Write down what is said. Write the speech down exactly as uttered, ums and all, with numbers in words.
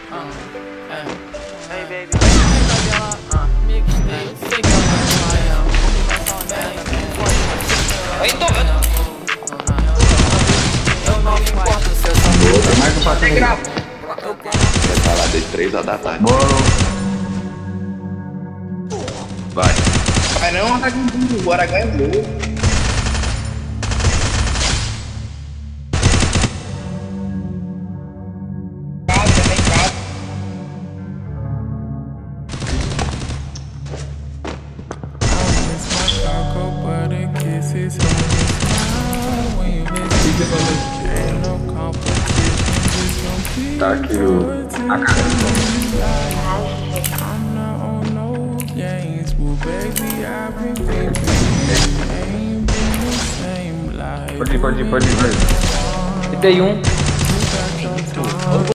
Hey baby, Aí tô, eu não me importo se eu sou mais um patinho. Vai estar lá desde três horas da tarde. Bora. Vai. Vai não, tá com tudo, bora ganhou. Tá aqui o... a cara. Pode ir, pode ir, pode ir, vai. E tem um.